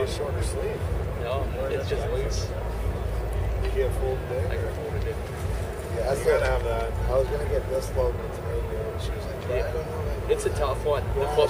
a shorter sleeve. No, it's just loose. You get fold it in. I can fold it in. Yeah, you gotta have that. I was gonna get this logo today, and she was like, I don't know. It's a tough one. The